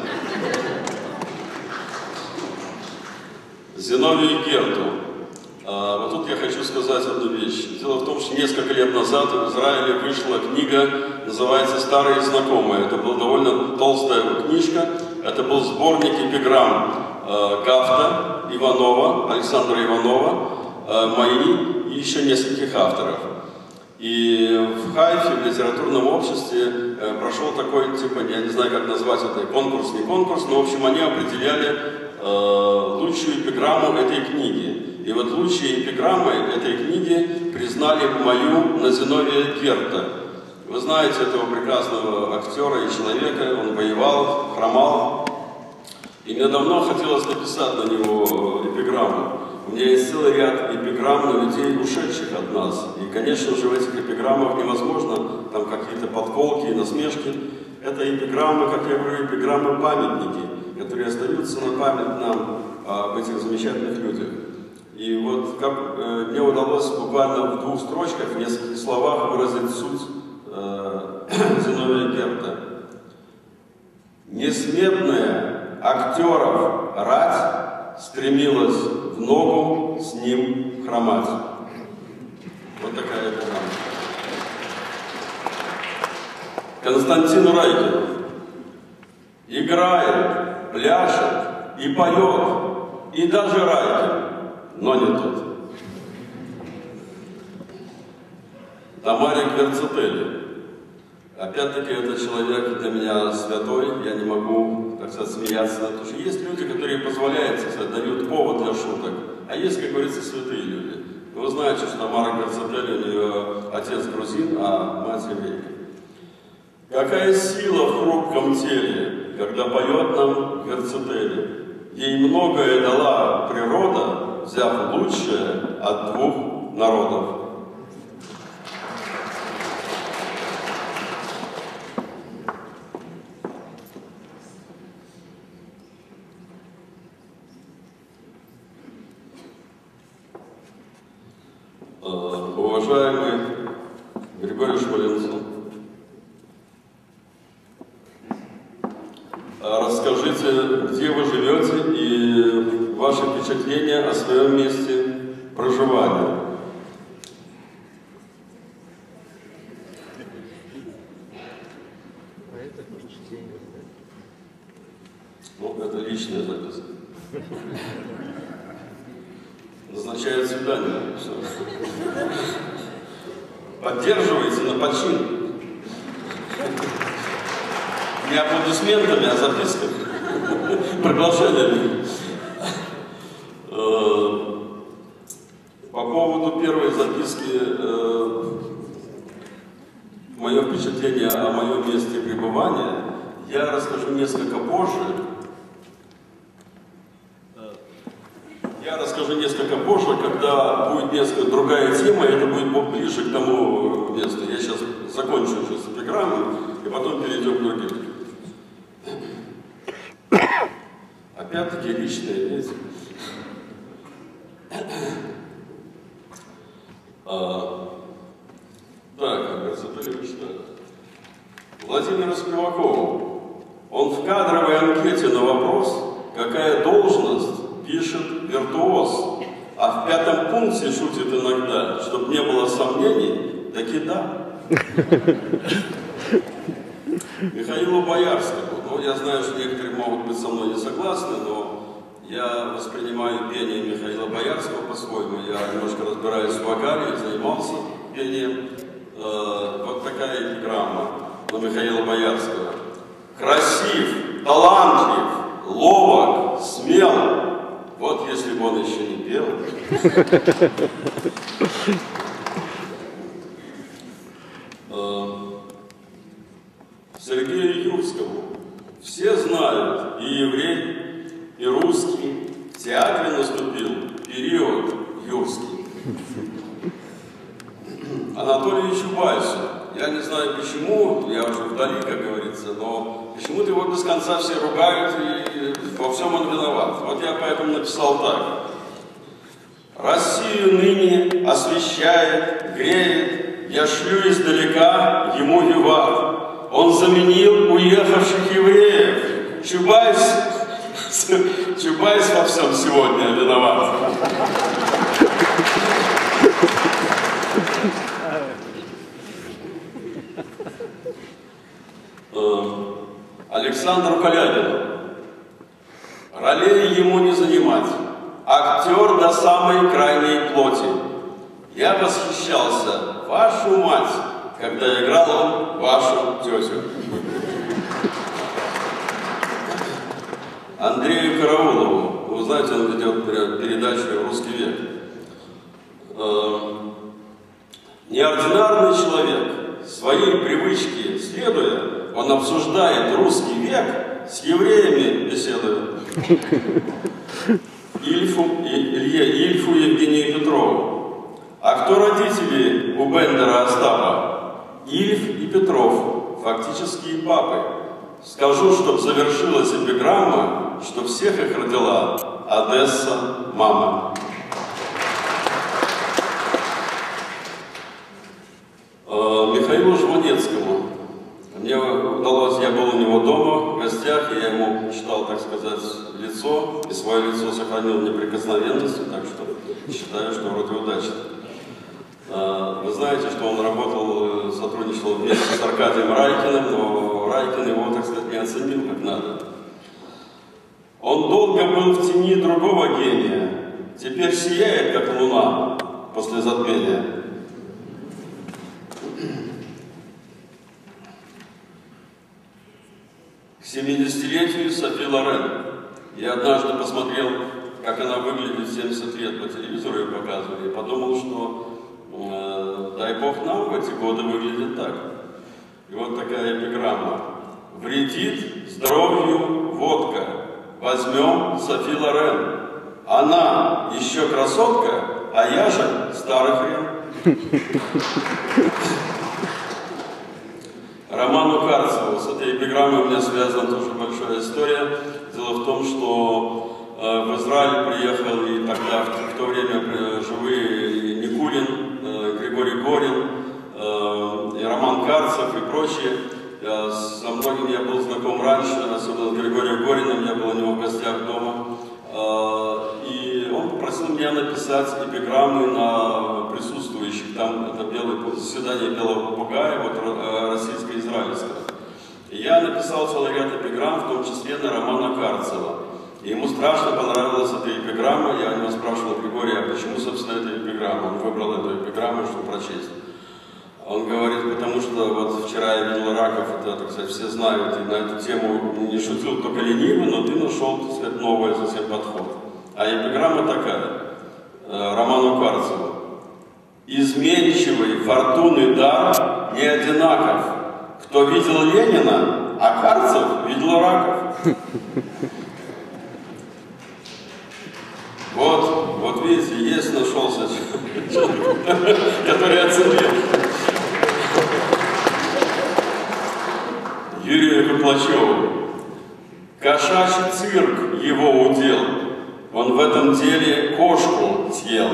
Зиновию Герту. А, вот тут я хочу сказать одну вещь. Дело в том, что несколько лет назад в Израиле вышла книга, называется «Старые знакомые». Это была довольно толстая книжка. Это был сборник эпиграмм э, Гафта, Иванова, Александра Иванова, э, мои и еще нескольких авторов. И в Хайфе, в литературном обществе прошел такой, типа, я не знаю, как назвать это, конкурс, не конкурс, но, в общем, они определяли э, лучшую эпиграмму этой книги. И вот лучшей эпиграммой этой книги признали мою на Зиновия Герта. Вы знаете этого прекрасного актера и человека, он воевал, хромал. И мне давно хотелось написать на него эпиграмму. У меня есть целый ряд эпиграмм на людей, ушедших от нас. И, конечно же, в этих эпиграммах невозможно там какие-то подколки и насмешки. Это эпиграммы, как я говорю, эпиграммы-памятники, которые остаются на память нам об этих замечательных людях. И вот как э, мне удалось буквально в двух строчках, в нескольких словах выразить суть э, Зиновия Герта. Несметная актеров рать стремилась в ногу с ним хромать. Вот такая эпиграмма. Константин Райкин играет, пляшет и поет, и даже Райкин, но не тот. Тамаре Гверцетели. Опять-таки, этот человек для меня святой, я не могу, так сказать, смеяться, потому что есть люди, которые позволяют, так сказать, дают повод для шуток, а есть, как говорится, святые люди. Вы знаете, что Тамара Гверцетели, у нее отец грузин, а мать еврейка. Какая сила в хрупком теле, когда поет нам Гверцетели. Ей многое дала природа, взяв лучшее от двух народов. Уважаемый Григорий Шмаленцов, расскажите, где вы живете и ваши впечатления о своем месте проживания. Ну, это личная запись. Назначают свидание. Все. Поддерживается на почин. Не аплодисментами, а записками. Приглашениями. По поводу первой записки, мое впечатление о моем месте пребывания, я расскажу несколько позже. Я расскажу несколько позже, когда будет несколько другая тема, и это будет ближе к тому месту. Я сейчас закончу уже с эпиграммой, и потом перейдем к другим. Опять-таки личное, видите? А, так, Гверцетели читаю. Владимир Спиваков. Он в кадровой анкете на вопрос, какая должность, пишет виртуоз, а в пятом пункте шутит иногда, чтобы не было сомнений, таки да. Михаилу Боярскому. Ну, я знаю, что некоторые могут быть со мной не согласны, но я воспринимаю пение Михаила Боярского по-своему. Я немножко разбираюсь в вокале, занимался пением. Э, вот такая эпиграмма на Михаила Боярского. Красив, талантлив, ловок, смел. Вот если бы он еще не пел. Сергею Юрскому. Все знают, и еврей, и русский, в театре наступил период юрский. Анатолию Чубайсу. Я не знаю почему, я уже вдали, как говорится, но почему-то его без конца все ругают, и во всем он виноват. Вот я поэтому написал так. Россию ныне освещает, греет, я шлю издалека ему виват. Он заменил уехавших евреев. Чубайс, Чубайс во всем сегодня виноват. Александру Калягину. Ролей ему не занимать. Актер до самой крайней плоти. Я восхищался вашу мать, когда играл он вашу тетю. Андрею Караулову, вы знаете, он ведет передачу «Русский век». Неординарный человек, своей привычке следуя, он обсуждает русский век с евреями, беседуя. Ильфу, Илье Ильфу Евгению Петрову. А кто родители у Бендера Остапа? Ильф и Петров, фактические папы. Скажу, чтоб завершилась эпиграмма, что всех их родила Одесса мама. Михаилу Жванецкому. Мне удалось, я был у него дома в гостях, я ему читал, так сказать, лицо, и свое лицо сохранил в неприкосновенности, так что считаю, что вроде удачно. Вы знаете, что он работал, сотрудничал вместе с Аркадием Райкиным, но Райкин его, так сказать, не оценил как надо. Он долго был в тени другого гения, теперь сияет, как луна после затмения. К семидесятилетию Софи Лорен. Я однажды посмотрел, как она выглядит в семьдесят лет, по телевизору ее показывали, и подумал, что э, дай бог нам в эти годы выглядит так. И вот такая эпиграмма. Вредит здоровью водка. Возьмем Софи Лорен. Она еще красотка, а я же старый хрен. Роману Карцеву. С этой эпиграммой у меня связана тоже большая история. Дело в том, что э, в Израиль приехал и тогда, в, в то время э, живые Никулин, э, Григорий Горин, э, и Роман Карцев и прочие. Я, со многими я был знаком раньше, особенно с Григорием Гориным, я был у него в гостях дома. Э, и он попросил меня написать эпиграммы на присутствующих. Там это белое, заседание белого попугая, вот российско-израильского. И я написал целый ряд эпиграмм, в том числе на Романа Карцева. И ему страшно понравилась эта эпиграмма. Я у него спрашивал Григория, а почему, собственно, эта эпиграмма? Он выбрал эту эпиграмму, чтобы прочесть. Он говорит, потому что вот вчера я видел Раков, это, так сказать, все знают, и на эту тему не шутил только ленивый, но ты нашел, так сказать, новый совсем подход. А эпиграмма такая, Роману Карцеву. Изменчивый фортуны дар не одинаков. Кто видел Ленина, а Карцев видел Раков. Вот, вот видите, есть нашелся человек, который оценил. Юрию Котлачеву. Кошачий цирк его удел. Он в этом деле кошку съел.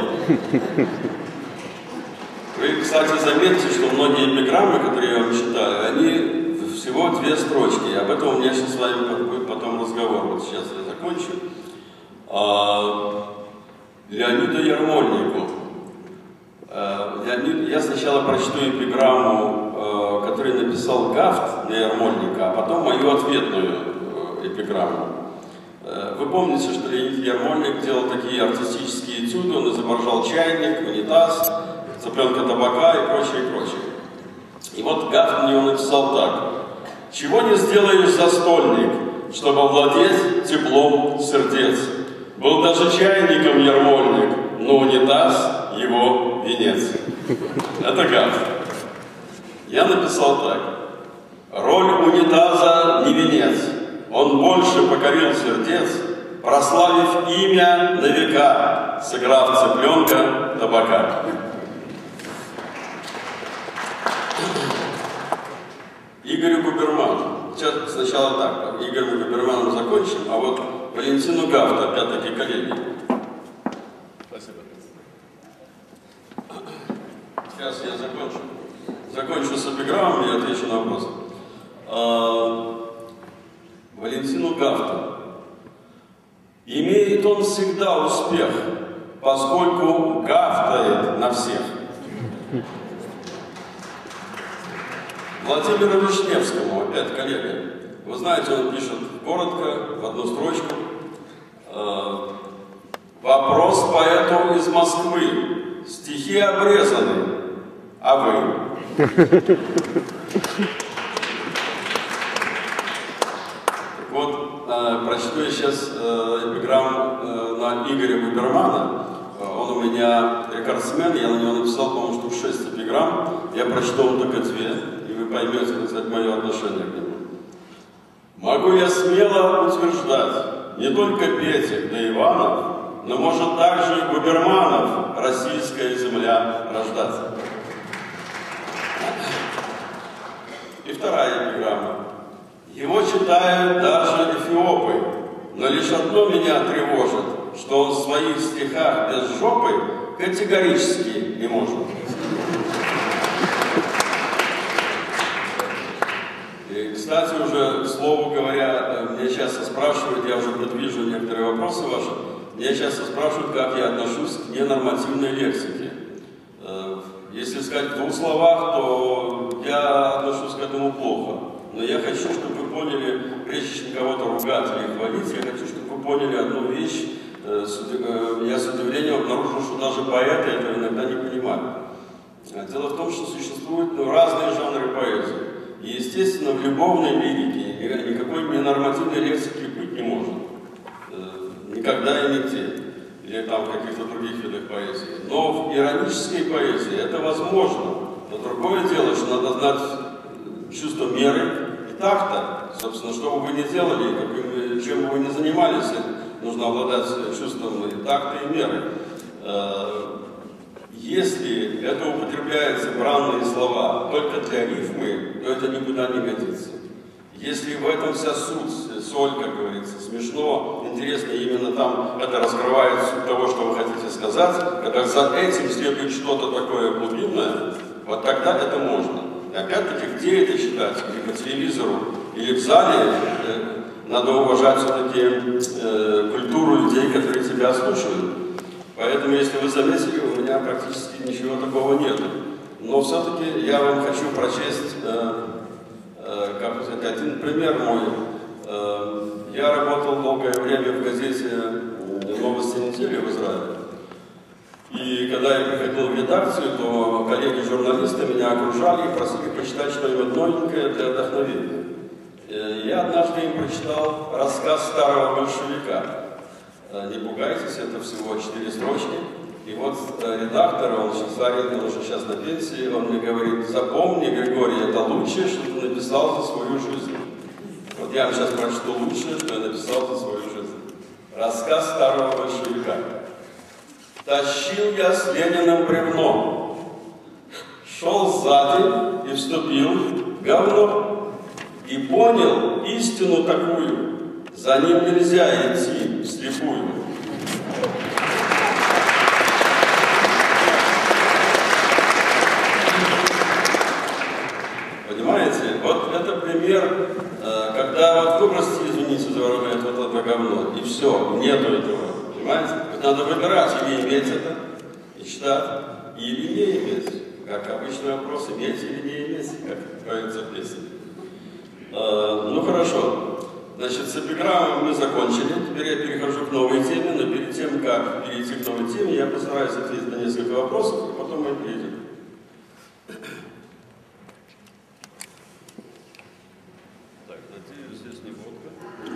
Вы, кстати, заметьте, что многие эпиграммы, которые я вам читаю, они всего две строчки. Об этом у меня сейчас с вами будет потом разговор. Вот сейчас я закончу. А, Леониду Ярмольнику. А, Леонид, я сначала прочту эпиграмму, а, которую написал Гафт для Ярмольника, а потом мою ответную эпиграмму. Вы помните, что Леонид Ярмольник делал такие артистические этюды, он изображал чайник, унитаз, цыпленка табака и прочее, и прочее. И вот Гафт мне написал так. Чего не сделаешь, застольник, чтобы овладеть теплом сердец. Был даже чайником Ярмольник, но унитаз его венец. Это Гафт. Я написал так. Роль унитаза не венец. Он больше покорил сердец, прославив имя на века, сыграв цыпленка табака. Игорю Губерману. Сейчас сначала так, Игорю Губерману закончим, а вот Валентину Гафт, опять-таки, коллеги. Спасибо. Сейчас я закончу. Закончу с эпиграммами и отвечу на вопрос. А, Валентину Гафту. Имеет он всегда успех, поскольку гафтает на всех. Владимиру Вишневскому, опять коллега. Вы знаете, он пишет коротко, в одну строчку. Вопрос поэту из Москвы. Стихи обрезаны, А вы? Вот, э, прочту я сейчас э, эпиграмму э, на Игоря Губермана. Он у меня рекордсмен, я на него написал, по-моему, штук шесть эпиграмм. Я прочту вам только две, и вы поймете, так сказать, мое отношение к нему. Могу я смело утверждать, не только Петик да Иванов, но может также и Губерманов российская земля рождаться. И вторая эпиграмма. Его читают даже эфиопы, но лишь одно меня тревожит, что он в своих стихах без жопы категорически не может. И, кстати, уже, к слову говоря, меня часто спрашивают, я уже предвижу некоторые вопросы ваши, меня часто спрашивают, как я отношусь к ненормативной лексике. Если сказать в двух словах, то я отношусь к этому плохо. Но я хочу, чтобы вы поняли, прежде чем кого-то ругать или хвалить, я хочу, чтобы вы поняли одну вещь. Я с удивлением обнаружил, что даже поэты этого иногда не понимают. Дело в том, что существуют ну, разные жанры поэзии. И, естественно, в любовной лирике никакой ненормативной лексики быть не может. Никогда и нигде. Или там в каких-то других видах поэзии. Но в иронической поэзии это возможно. Но другое дело, что надо знать чувство меры и такта. Собственно, что бы вы ни делали, каким, чем бы вы ни занимались, нужно обладать чувством и такта, и меры. Если это употребляются бранные слова только для рифмы, то это никуда не годится. Если в этом вся суть, соль, как говорится, смешно, интересно, именно там это раскрывает суть того, что вы хотите сказать, когда за этим следует что-то такое глубинное, вот тогда это можно. И опять-таки, где это читать? Или по телевизору, или в зале, э, надо уважать все-таки э, культуру людей, которые тебя слушают. Поэтому, если вы заметили, у меня практически ничего такого нет. Но все-таки я вам хочу прочесть, э, э, как сказать, один пример мой. Э, я работал долгое время в газете «Новости недели» в Израиле. И когда я приходил в редакцию, то коллеги-журналисты меня окружали и просили почитать что-нибудь новенькое для вдохновения. Я однажды им прочитал рассказ старого большевика. Не пугайтесь, это всего четыре строчки. И вот редактор, он старый, он уже сейчас на пенсии, он мне говорит: запомни, Григорий, это лучшее, что ты написал за свою жизнь. Вот я вам сейчас прочту лучшее, что я написал за свою жизнь. Рассказ старого большевика. Тащил я с Лениным бревно, шел сзади и вступил в говно, и понял истину такую: за ним нельзя идти вслепую. Понимаете? Вот это пример, когда вот выбросьте, извините за выражение, вот это говно, и все, нету этого. Понимаете? Надо выбирать, или иметь это, и читать, или не иметь. Как обычный вопрос, иметь или не иметь, как говорится в песне. Э, ну хорошо. Значит, с эпиграммой мы закончили. Теперь я перехожу к новой теме, но перед тем, как перейти к новой теме, я постараюсь ответить на несколько вопросов, и потом мы перейдем. Так, надеюсь, здесь не водка.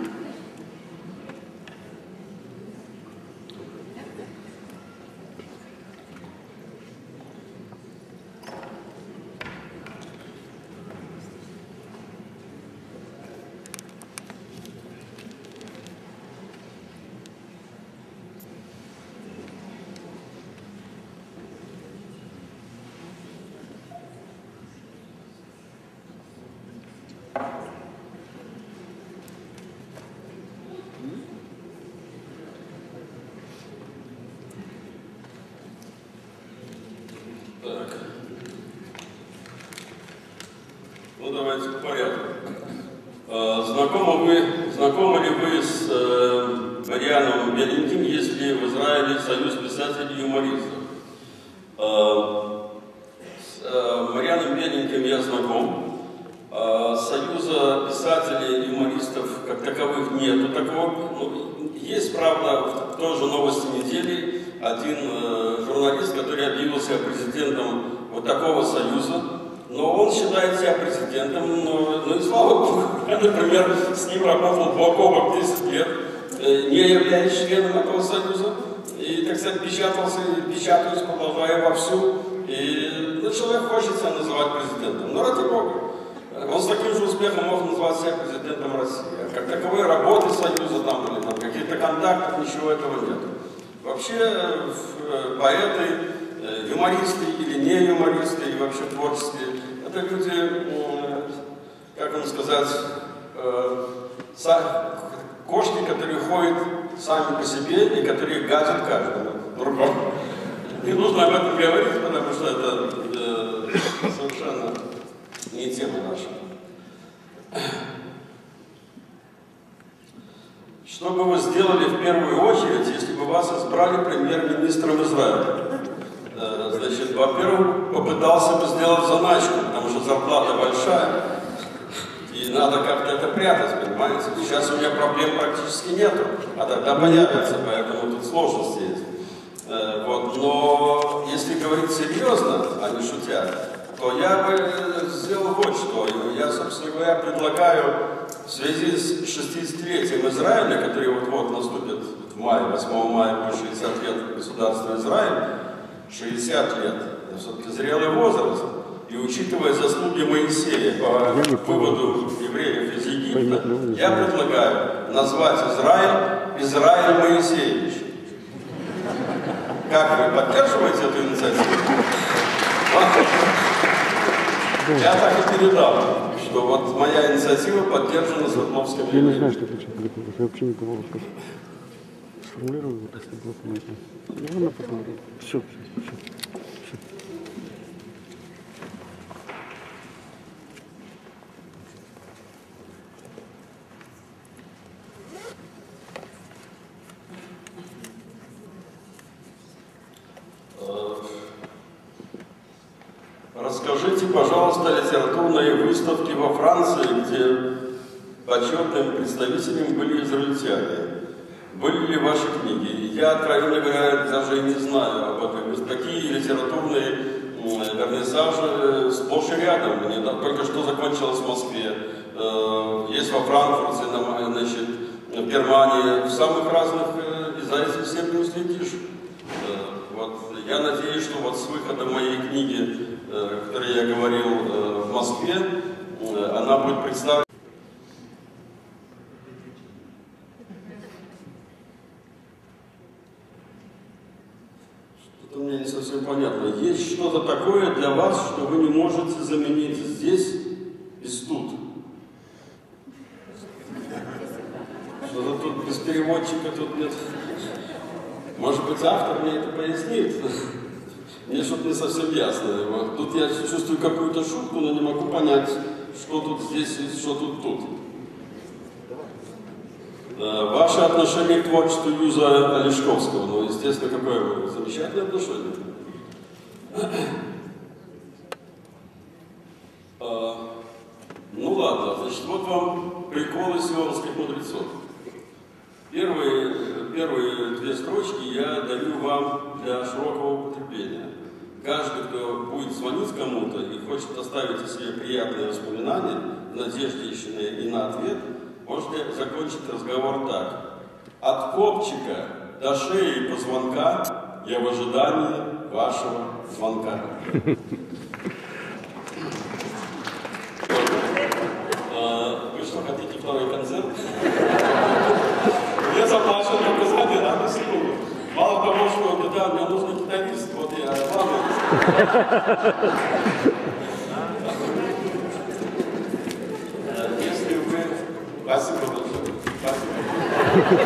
Ну, давайте по порядку. Знакомы, вы, знакомы ли вы с э, Марианом Беленьким, есть ли в Израиле союз писателей и юмористов? Э, с э, Марианом Беленьким я знаком. Э, союза писателей и юмористов как таковых нету такого. Ну, есть, правда, в той же «Новости недели» один э, журналист, который объявился президентом вот такого союза, но он считает себя президентом, но, ну и слава богу, я, например, с ним работал бок о бок десять лет, не являясь членом этого союза, и, так сказать, печатался, и печатаюсь, продолжая вовсю, и ну, человек хочет себя называть президентом, но ради бога. Он с таким же успехом мог назвать себя президентом России. А как таковой работы союза там или там каких-то контактов, ничего этого нет. Вообще поэты, юмористы или не юмористы, и вообще творческие, это люди, как вам сказать, кошки, которые ходят сами по себе и которые гадят каждому другому. Не нужно об этом говорить, потому что это э, совершенно не тема наша. Что бы вы сделали в первую очередь, если бы вас избрали премьер-министром Израиля? Э, значит, во-первых, попытался бы сделать заначку, потому что зарплата большая. И надо как-то это прятать, понимаете? Сейчас у меня проблем практически нету, а тогда появятся, поэтому тут сложности есть. Э, вот. Но если говорить серьезно, а не шутя, то я бы сделал вот что. Я, собственно говоря, предлагаю в связи с шестидесятилетием Израиля, который вот-вот наступит в мае, восьмого мая, будет шестьдесят лет государства Израиль, шестьдесят лет, все-таки зрелый возраст. И учитывая заслуги Моисея по выводу евреев из Египта, я предлагаю назвать Израиль Израиль Моисеевич. Как вы поддерживаете эту инициативу? Я так и передал, что вот моя инициатива поддержана Свердловским евреем. Я не знаю, что это приготовилось. Я вообще никого вопроса. Сформулирую, вот, если было понятно. Ну, ладно, посмотрим. Все, все, все. Расскажите, пожалуйста, о литературной выставке во Франции, где почетным представителем были израильтяне. Были ли ваши книги? Я, откровенно говоря, даже и не знаю об этом. Такие литературные вернисажи сплошь и рядом. Мне только что закончилось в Москве. Есть во Франкфурте, значит, в Германии, в самых разных, и за этим всем не уследишь. Вот. Я надеюсь, что вот с выходом моей книги, о которой я говорил в Москве, она будет представлена. Что-то мне не совсем понятно. Есть что-то такое для вас, что вы не можете заменить здесь и тут? Что-то тут без переводчика тут нет. Может быть, автор мне это пояснит? Мне что-то не совсем ясно. Вот. Тут я чувствую какую-то шутку, но не могу понять, что тут здесь и что тут тут. Ваше отношение к творчеству Юза Олешковского. Ну, естественно, какое замечательное отношение. Ну ладно, значит, вот вам приколы сионских мудрецов. Первые, первые две строчки я даю вам для широкого употребления. Каждый, кто будет звонить кому-то и хочет оставить о себе приятные воспоминания, в надежде еще и на ответ, можете закончить разговор так. От копчика до шеи позвонка я в ожидании вашего звонка. Вы что, хотите второй концерт? Я заплачу показания на секунду. Мало того, что да, мне нужен гитарист, вот я главный. Если вы... Спасибо большое. Спасибо.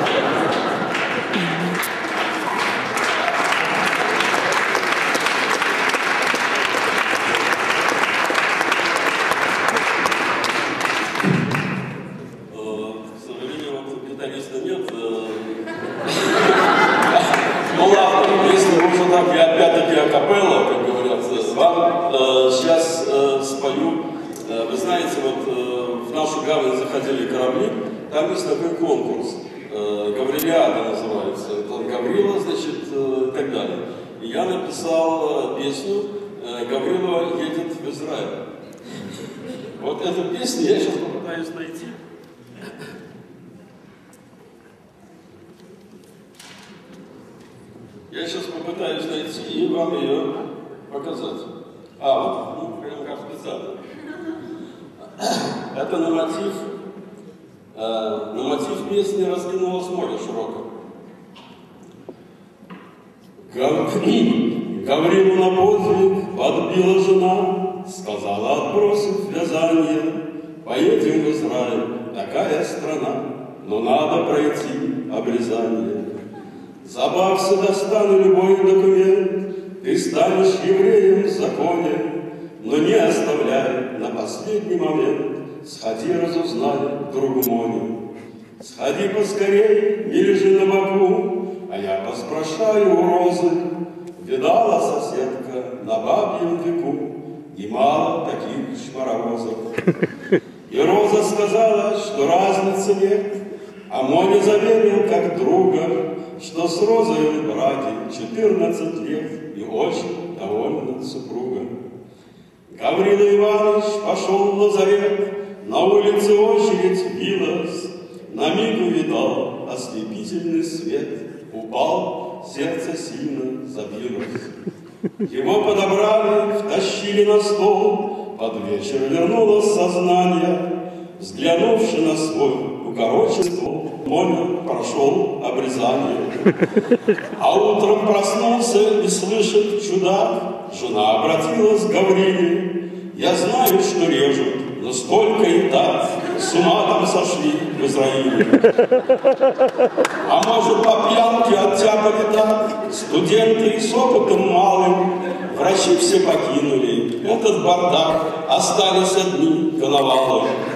Там есть такой конкурс, Гаврилиада называется, Гаврила, значит, и так далее. И я написал песню, Гаврилова едет в Израиль. Вот эту песню я сейчас попытаюсь найти. Я сейчас попытаюсь найти и вам ее показать. А, вот, ну, прям как специально. Это на мотив, э, на мотив песни «Раскинулось море широко». Гаврилу на подвиг подбила жена, сказала, отбросив вязание, поедем в Израиль, такая страна, но надо пройти обрезание. За баксы достану любой документ, ты станешь евреем в законе, но не оставляй на последний момент, сходи, разузнай другу Моню. Сходи поскорей, не лежи на боку, а я поспрашаю у Розы. Видала соседка на бабьем веку немало таких шмаровозов. И Роза сказала, что разницы нет, а Моня заверил как друга, что с Розой в браке четырнадцать лет и очень довольна супруга. Гаврила Иванович пошел в лазарет, на улице очередь билась, на миг увидал ослепительный свет, упал, сердце сильно забилось. Его подобрали, втащили на стол, под вечер вернулось сознание, взглянувши на свой укороченный ствол, Моня прошел обрезание. А утром проснулся и слышит чудак, жена обратилась к Гавриле. Я знаю, что режут, но сколько и так с ума там сошли в Израиле. А может, по пьянке оттяпали так студенты и с опытом малым, врачи все покинули этот бардак, остались одни коновалы.